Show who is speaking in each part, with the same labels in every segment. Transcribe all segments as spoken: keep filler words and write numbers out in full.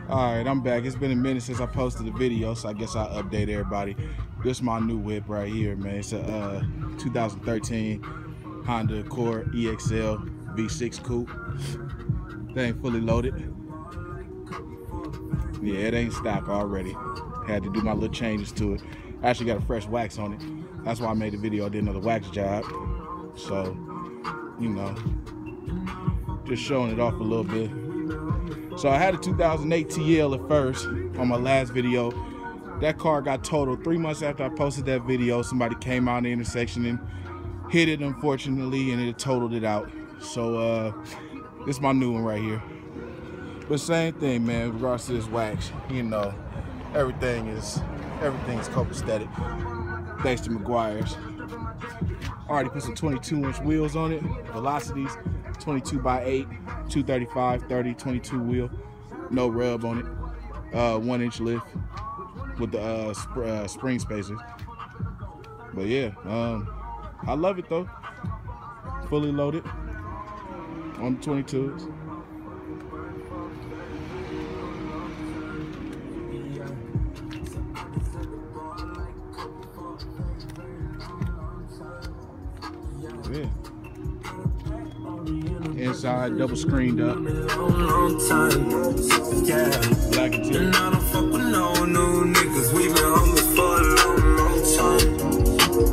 Speaker 1: Alright, I'm back. It's been a minute since I posted a video, so I guess I'll update everybody. This is my new whip right here, man. It's a uh, two thousand thirteen Honda Accord E X L V six coupe. Thing fully loaded. Yeah, it ain't stock already. Had to do my little changes to it. I actually got a fresh wax on it. That's why I made the video. I did another wax job. So, you know, just showing it off a little bit. So I had a two thousand eight T L at first on my last video. That car got totaled three months after I posted that video. Somebody came out in the intersection and hit it, unfortunately, and it totaled it out. So uh, this is my new one right here. But same thing, man, in regards to this wax, you know, everything is everything is copacetic, thanks to Meguiar's. I already put some twenty-two inch wheels on it, velocities, twenty-two by eight, two thirty-five, thirty, twenty-two wheel, no rub on it, uh, one inch lift with the uh, sp uh, spring spacers. But yeah, um, I love it though. Fully loaded on the twenty-twos. Yeah. Inside, double screened up. Black and tan. I don't fuck with no new niggas. We've been homies for a long, long time.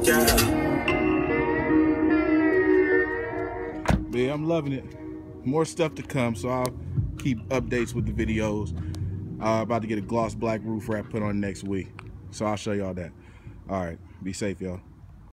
Speaker 1: Yeah. Yeah, I'm loving it. More stuff to come, so I'll keep updates with the videos. Uh, about to get a gloss black roof wrap put on next week, so I'll show y'all that. All right, be safe, y'all.